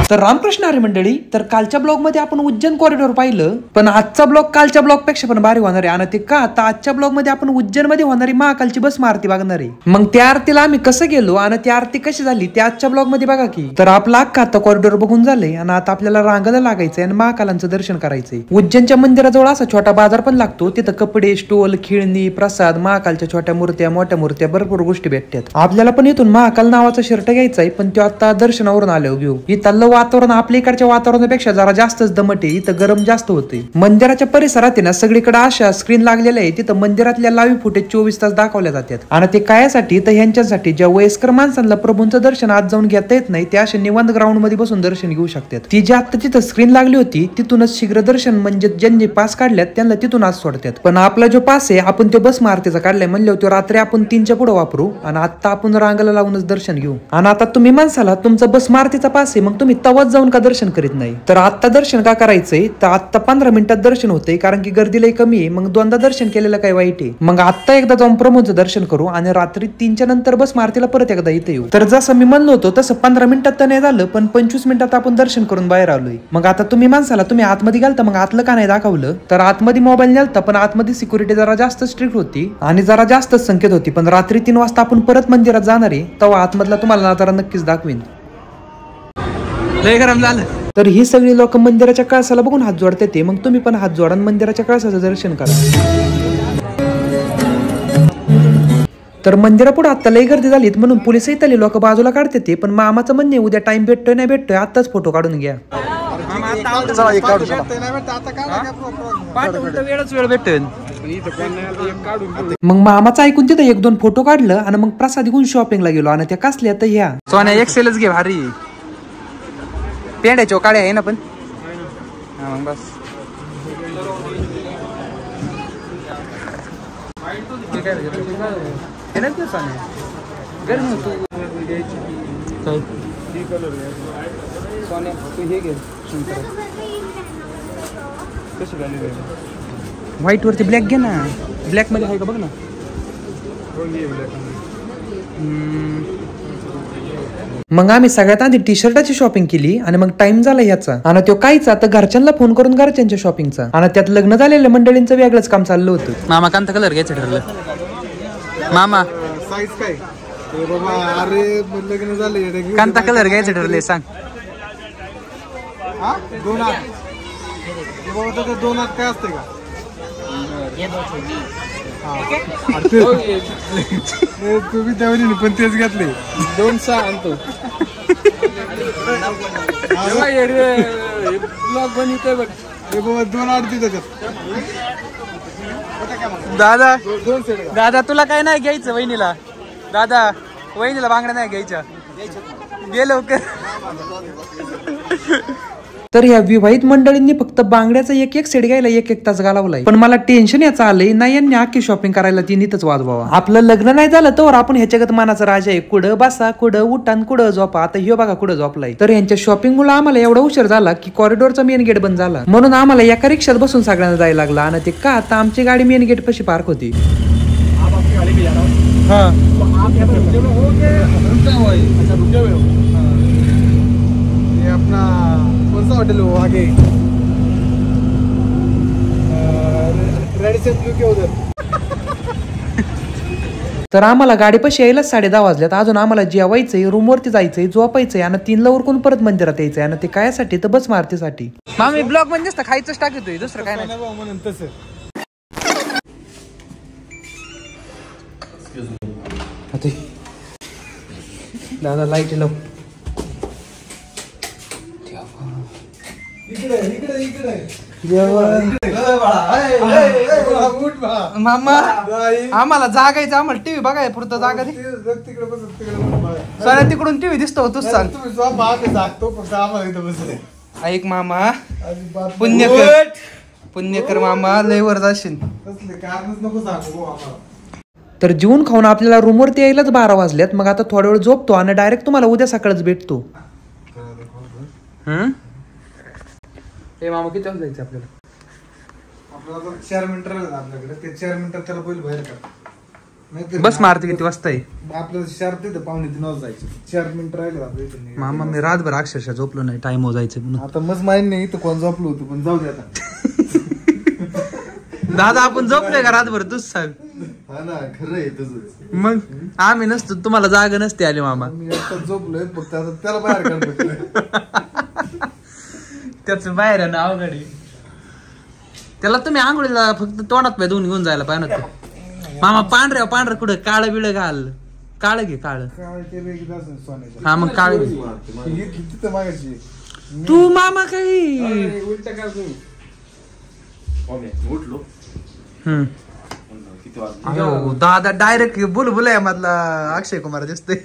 तर रामकृष्ण हरी मंडळी, तर कालच्या ब्लॉग मध्ये आपण उज्जैन कॉरिडॉर पाहिलं, पण आजचा ब्लॉग कालच्या ब्लॉग पेक्षा पण भारी होणार आहे. आणि ते का आता आजच्या ब्लॉग मध्ये आपण उज्जैन मध्ये होणारी महाकालची भस्म आरती बघणार आहे. मग त्या आरतीला आम्ही कसं गेलो आणि ती आरती कशी झाली ते आजच्या ब्लॉग मध्ये बघा की. तर आपला अख्खा आता कॉरिडॉर बघून झालंय आणि आता आपल्याला रांगाला लागायचंय आणि महाकालांचं दर्शन करायचंय. उज्जैनच्या मंदिराजवळ असा छोटा बाजार पण लागतो, तिथं कपडे, स्टोल, खेळणी, प्रसाद, महाकालच्या छोट्या मूर्त्या, मोठ्या मूर्त्या, भरपूर गोष्टी भेटतात. आपल्याला पण इथून महाकाल नावाचा शर्ट घ्यायचाय, पण तो आता दर्शनावरून आल्यावर घेऊ. इथलं वातावरण आपल्या इकडच्या वातावरणापेक्षा जरा जास्तच दमट आहे. इथं गरम जास्त होते. मंदिराच्या परिसरात ना सगळीकडे अशा स्क्रीन लागलेल्या आहे, तिथं मंदिरातल्या लाईव्ह फुटेज 24 तास दाखवल्या जातात. आणि ते कायासाठी तर ह्यांच्यासाठी ज्या वयस्कर माणसांना प्रभूंचं दर्शन आज जाऊन घेता येत नाही, त्या अशा निवांत ग्राउंड मध्ये बसून दर्शन घेऊ शकतात. ती जी आता तिथं स्क्रीन लागली होती तिथूनच शीघ्र दर्शन म्हणजे ज्यांनी पास काढल्यात त्यांना तिथून आज सोडतात. पण आपला जो पास आहे आपण तो भस्म आरतीचा काढलाय म्हणल्यावर तो रात्री आपण 3च्या पुढे वापरू आणि आता आपण रांगाला लावूनच दर्शन घेऊ. आणि आता तुम्ही माणसाला तुमचा भस्म आरतीचा पास आहे, मग तुम्ही तवाच जाऊन का दर्शन करीत नाही? तर आता दर्शन का करायचंय? तर आता 15 मिनिटात दर्शन होते, कारण की गर्दी लई कमी आहे. मग दोनदा दर्शन केलेलं काही वाईट आहे? मग आता एकदा जाऊन प्रभूंचं दर्शन करू आणि रात्री 3च्या नंतर भस्म आरतीला परत एकदा इथे येऊ. तर जसं मी म्हणलो होतो तसं 15 मिनिटात तर नाही झालं, पण 25 मिनिटात आपण दर्शन करून बाहेर आलोय. मग आता तुम्ही माणसाला तुम्ही आतमध्ये घालता, मग आतलं का नाही दाखवलं? तर आतमध्ये मोबाईल नेलता, पण आतमध्ये सिक्युरिटी जरा जास्त स्ट्रिक्ट होती आणि जरा जास्तच संकेत होती. पण रात्री 3 वाजता आपण परत मंदिरात जाणार आहे, तेव्हा आतमधला तुम्हाला नजारा नक्कीच दाखवीन. लय गरम झालं. तर ही सगळी लोक मंदिराच्या कळसाला बघून हात जोडतात ते, मग तुम्ही पण हात जोडा मंदिराच्या कळसाचं दर्शन करा. तर मंदिरापुढे आता लई गर्दी झालीत म्हणून पोलिस इथले लोक बाजूला काढते ते, पण मामाचं म्हणणे उद्या टाइम भेटतोय नाही भेटतोय आताच फोटो काढून घ्या. वेळ भेटतोय. मग मामाचं ऐकून तिथं 1-2 फोटो काढलं आणि मग प्रसाद घेऊन शॉपिंगला गेलो. आणि त्या कसल्या तर ह्या सोन्या एक्सेलच घे, भारी पेंड्याच्या काड्या आहे ना. पण बस व्हाईट वरती ब्लॅक घे ना. ब्लॅक मध्ये आहे का बघ ना. मग आम्ही सगळ्यात आधी टी शर्टाची शॉपिंग केली आणि मग टाइम झाला ह्याचा. आणि तो काहीचा तर घरच्यांना फोन करून घरच्यांच्या शॉपिंगचा. आणि त्यात लग्न झालेल्या मंडळींचं वेगळंच काम चाललं होतं. मामा कोणता कलर घ्यायचं ठरलं? मामा साईज काय बाबा? अरे लग्न झाले, कोणता कलर घ्यायचं ठरले सांग? 2 हात. काय असते का? तुम्ही त्यावेळी पण तेच घेतले. 2 आणतो. ब्लॉग बनवतोय बघ. 2 आणते त्याच्यात. दादा तुला काय नाही घ्यायचं वहिनीला? दादा वहिनीला बांगड्या नाही घ्यायच्या, गेलो लवकर. तर ह्या विवाहित मंडळींनी फक्त बांगड्याचा एक सेट घ्यायला 1 तास घालवलाय. पण मला टेन्शन याचं आलंय नाही, यांनी आखी शॉपिंग करायला ती नीतच वाजवावा. आपलं लग्न नाही झालं तर आपण ह्याच्यागत मानाचा राजा आहे. कुठं बसा, कुठं उठान, कुठं झोपा. आता ह्यो बघा कुठं झोपलाय. तर यांच्या शॉपिंग मुळे आम्हाला एवढा उशीर झाला की कॉरिडॉरचा मेन गेट बंद झाला, म्हणून आम्हाला एका रिक्षात बसून सगळ्यांना जायला लागला. आणि ते का आता आमची गाडी मेन गेट पाशी पार्क होती. अपना कौन सा होटल हो आगे? रेडिसन ब्लू के उधर. तर आम्हाला गाडीपाशी यायलाच 10:30 वाजल्यात. अजून आम्हाला जेवायचंय, रूमवरती जायचंय, झोपायचंय आणि 3ला उरकून परत मंदिरात यायचंय. आणि ते कायसाठी? तर बस मारतीसाठी. मामी ब्लॉग मध्ये असतं खायचंच टाकतोय, दुसरं काय नाही. म्हणून तसं दादा लाईट लाव. मामा आम्हाला जागायचं, आम्हाला टीव्ही बघाय पुरतं जागा दे. तिकडून टीव्ही दिसतो, तूच सांग. ऐक मामा, पुण्यकर मामा, लय वर जाशील. तर जेवून खाऊन आपल्याला रूमवरती यायलाच 12 वाजल्यात. मग आता थोडा वेळ झोपतो आणि डायरेक्ट तुम्हाला उद्या सकाळच भेटतो. हे मामा किती वाजता जायचं आपल्याला? आपल्याला 4 मिनिटं राहिलं आपल्याकडे. ते 4 मिनिटात त्याला पहिले बाहेर काढ. नाहीतर बस मारती किती वाजता आहे? आपल्याला 4 ते 5:45 वाजता जायचं. 4 मिनिटं राहिले आपल्या इथून. मामा मी रातभर अक्षरशः झोपलो नाही, टाइम मोजायचं म्हणून. आता मग माहिती नाही इथं कोण झोपलो होतो, पण जाऊ दे आता. दादा आपण झोपलोय का रातभर तूच सांग. हा ना, खरं आहे तुझं. मग आम्ही नसतो, तुम्हाला जागा नसते आली मामा. मी आता झोपलोय फक्त, आता त्याला बाहेर काढतो. त्याच बाहेर आहे ना अवघड. त्याला तुम्ही आंघोळीला फक्त तोंडात पाय धुवून घेऊन जायला पाहिजे नव्हतं. मामा पांढरं कुठं काळं बिळ घाल, काळ घे काळ. काय ते वेगळं असं सोन्याचं. हा मग काळ घे. ही तिथं मागायची. तू मामा काही उलट का तू उठलो हम्म. किती वाजता अयो दादा डायरेक्ट बुलबुल मधला अक्षय कुमार दिसतोय.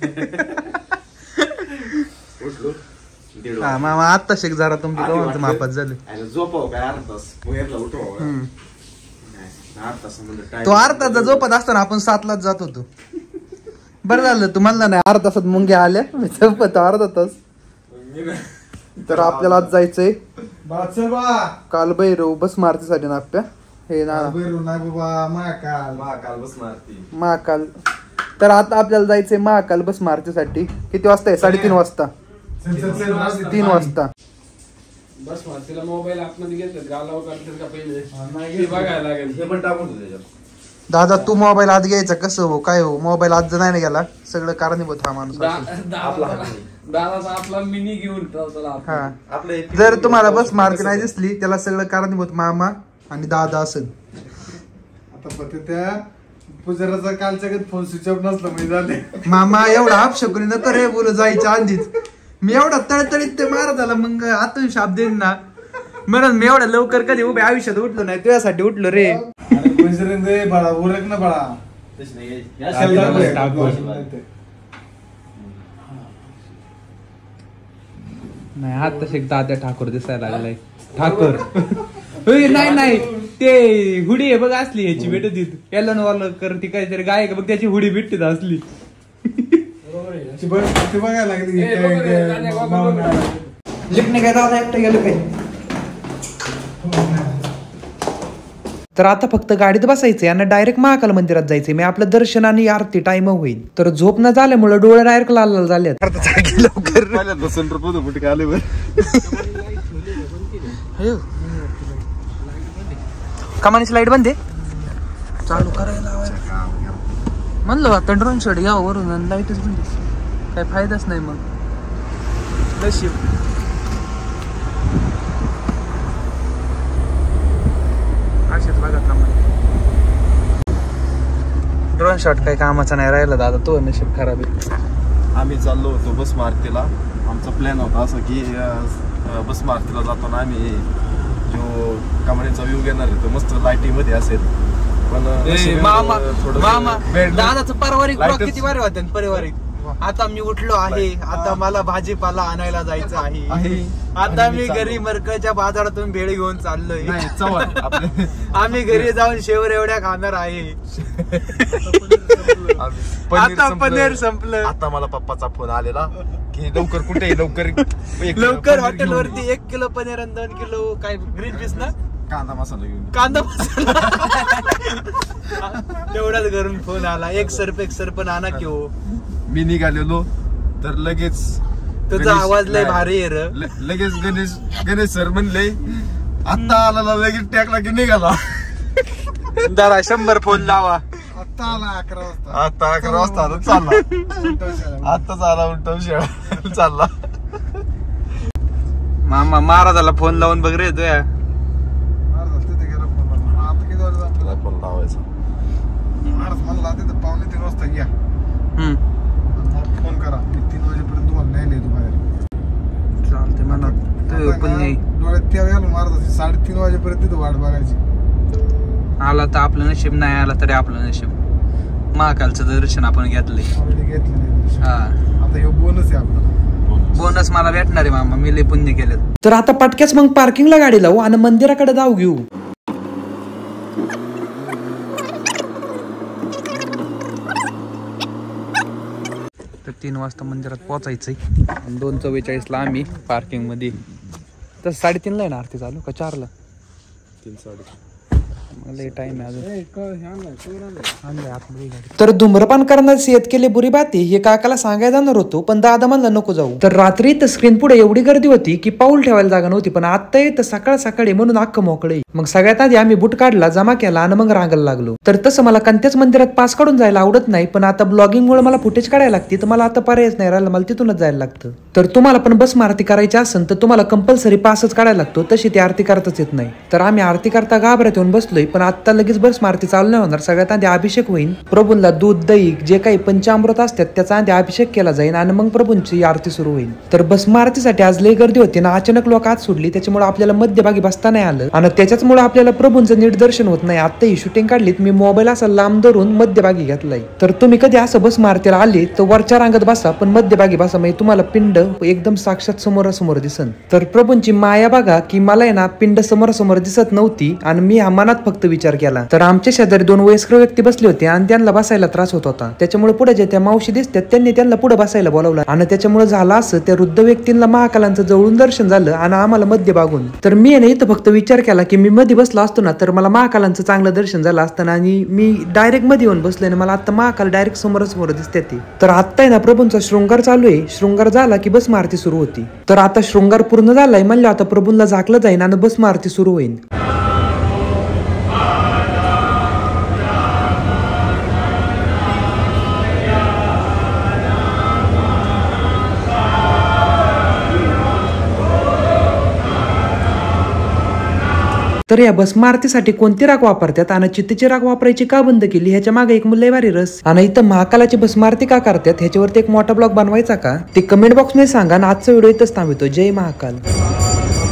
उठलो हा मामा आता शेक जरा तुमची दोघांचं मापात झालं. झोपाव काय अर्धा तास मुलाला उठवाव अर्धा तास म्हणजे तो अर्धा तास झोपत असताना आपण 7लाच जात होतो. बरं झालं तुम्हाला नाही अर्धा तासात मुंग्या आल्या, मी झोपत अर्धा तास. तर आपल्याला आज जायचंय चल बा. कालभैरव बस मारतीसाठी ना आप्या. हे ना नाही बाबा, महाकाल बस मारती महाकाल. तर आता आपल्याला जायचंय महाकाल बस मारतीसाठी. किती वाजता आहे? 3:30 वाजता. 3 वाजता. बस तिला मोबाईल आतमध्ये घेतलं गालावर काढतात का पहिले नाही ते बघायला लागेल. हे पण टाकून दे त्याच्यात. दादा तू मोबाईल आत घ्यायचा कसं हो काय हो? मोबाईल आत जर नाही गेला सगळं कारणीभूत हा माणूस असेल. दादाचा आपला मिनी घेऊन ठेवतो हा. आपलं एक जर तुम्हाला बस मारती नाही दिसली त्याला सगळं कारणीभूत मामा आणि दादा असेल. आता फक्त त्या पुजाराचा कालच्या फोन स्विच ऑफ नसला म्हणजे झाले. मामा एवढा अपशकुनी नको रे बोलू जायच्या आधीच. मी एवढा तळतळीत ते मारत झाला मग आतून शाप देईन ना म्हणून मी एवढा लवकर कधी उभ्या आयुष्यात उठलो नाही, तुझ्यासाठी उठलो रे. बाळा उरक ना बाळा. तशी नाही घ्यायची. नाही हात तसे दादा ठाकूर दिसायला लागलाय. ठाकूर नाही ते हुडी आहे बघ असली ह्याची भेटत येत एलन वाल करते काहीतरी गायक बघ त्याची हुडी भेटते असली. ते बघायला लागली. लिफ्टने काय दादा एकटं गेलं काय. तर आता फक्त गाडीत बसायचंय आणि डायरेक्ट महाकाल मंदिरात जायचंय. मी आपलं दर्शन आणि आरती टाइम होईल. तर झोप न झाल्यामुळे डोळे डायरेक्ट लाल लाल झाले. लवकर कमानीची लाईट बंद आहे चालू करायला म्हणलं आता ड्रोन शॉट घ्या वरून लाईटच बंद काही फायदाच नाही. मग नशीब असेच बघा ड्रोन शॉट काही कामाचा नाही राहिला दादा, तो नशीब खराब आहे. आम्ही चाललो होतो बस मारुतीला. आमचा प्लॅन होता असं की बस मारुतीला जाताना आम्ही जो कमरेचा व्ह्यू घेणार आहे तो मस्त लाईटिंग मध्ये असेल. पण मामा थोडं दादाचं पारिवारिक ब्लॉग किती भारी होते. पारिवारिक आता मी उठलो आहे, आता मला भाजीपाला आणायला जायचं आहे. आता मी घरी मरकच्या बाजारातून भेळ घेऊन चाललोय. आम्ही घरी जाऊन शेवर एवढ्या खाणार आहे. आता पनीर संपलं. आता मला पप्पाचा फोन आलेला की लवकर कुठे लवकर हॉटेलवरती 1 किलो पनीर आणि 2 किलो काय ग्रीन पीस ना कांदा मसाला घेऊन. कांदा मसाला तेवढाच घरून फोन आला. एक सर पण आणा की हो. मी निघालेलो तर लगेच तुझा आवाज लय भारी आहे र. लगेच गणेश सर म्हणले आता आला लगेच टाकला की निघाला. जरा 100 फोन लावा. आता आला 11 वाजता. आता 11 वाजता चालला. आताच आला उलटा शाळा चालला. मामा महाराजाला फोन लावून बघ रे तुया. तिथे गेला फोन. आता किती वाजता फोन लावायचा. महाराज म्हणला तिथे 2:45 वाजता घ्या फोन करा. 3 वाजेपर्यंत तुम्हाला नाही लिहितो बाहेर. चालते म्हणा डोळ्यात त्या वेळेला महाराज 3:30 वाजेपर्यंत तिथं वाट बघायची. आला तर आपलं नशीब, नाही आला तरी आपलं नशीब. महाकालचं दर्शन आपण घेतलंय. ऑलरेडी घेतलं. हा आता हे बोनस आहे आपला. बोनस मला भेटणार आहे मामा, मी लय पुण्य केलं. तर आता पटक्याच मग पार्किंगला गाडी लावू आणि मंदिराकडे जाऊ घेऊ. तर 3 वाजता मंदिरात पोहोचायचंय. 2:44 आम्ही पार्किंग मध्ये. तर 3:30 ला आहे ना आरती चालू का 4 ला? 3 साडे तर धूम्रपान करणार सेहत केले बुरी बाती हे काकाला सांगायला जाणार होतो, पण दादा म्हणला नको जाऊ. तर रात्री तर स्क्रीन पुढे एवढी गर्दी होती की पाऊल ठेवायला जागा नव्हती. पण आता येतं सकाळ सकाळी म्हणून अख्खं मोकळे. मग सगळ्यात आधी आम्ही बूट काढला, जमा केला आणि मग रांगायला लागलो. तर तसं मला कोणत्याच मंदिरात पास काढून जायला आवडत नाही, पण आता ब्लॉगिंग मुळे मला फुटेज काढायला लागते, तर मला आता पर्यायच नाही राहिला, मला तिथूनच जायला लागतं. तर तुम्हाला पण बस आरती करायची असेल तर तुम्हाला कंपल्सरी पासच काढायला लागतो, तशी ती आरती करताच येत नाही. तर आम्ही आरती करता घाबरत येऊन बसलोय, पण आता लगेच बस आरती चालू नाही होणार. सगळ्यात आधी अभिषेक होईल, प्रभूंना दूध दही जे काही पंचामृत असतात त्याचा आधी अभिषेक केला जाईल आणि मग प्रभूंची आरती सुरू होईल. तर भस्म आरतीसाठी आज लई गर्दी होती ना, अचानक लोक आत सोडली, त्याच्यामुळे आपल्याला मध्यभागी बसता नाही आलं आणि त्याच्याचमुळे आपल्याला प्रभूंचं नीट दर्शन होत नाही. आता ही शूटिंग काढलीत, मी मोबाईल असा लांब धरून मध्यभागी घेतलाय. तर तुम्ही कधी असं भस्म आरतीला आले तर वरच्या रांगात बसा, पण मध्यभागी बसा, म्हणजे तुम्हाला पिंड एकदम साक्षात समोरासमोर दिसन. तर प्रभूंची माया बघा की मला आहे ना पिंड समोरासमोर दिसत नव्हती आणि मी हा मनात फक्त विचार केला. तर आमच्या शेजारी 2 वयस्कर व्यक्ती बसले होते आणि त्यांना बसायला त्रास होत होता, त्याच्यामुळे पुढे जे त्या मावशी दिसतात त्यांनी त्यांना पुढे बसायला बोलावलं आणि त्याच्यामुळे झालं असं त्या वृद्ध व्यक्तींना महाकालांचं जवळून दर्शन झालं आणि आम्हाला मध्य बागून. तर मी आहे इथं फक्त विचार केला की मी मध्ये बसलो असतो ना तर मला महाकालांचं चांगलं दर्शन झालं असतं आणि मी डायरेक्ट मध्ये येऊन बसलोय आणि मला आता महाकाल डायरेक्ट समोरासमोर दिसते ती. तर आता आहे ना प्रभूंचा शृंगार चालू आहे, शृंगार झाला की भस्म आरती सुरू होती. तर आता शृंगार पूर्ण झालाय म्हणलं आता प्रभूंना झाकलं जाईल आणि भस्म आरती सुरू होईल. तर या भस्म आरतीसाठी कोणती राख वापरतात आणि चित्तीची राख वापरायची का बंद केली ह्याच्या मागे एक मूल्यवारी रस आणि इथं महाकालाची भस्म आरती का करतात ह्याच्यावरती एक मोठा ब्लॉग बनवायचा का ते कमेंट बॉक्स मध्ये सांगा. आणि आजचा व्हिडिओ इथंच थांबवतो. जय महाकाल.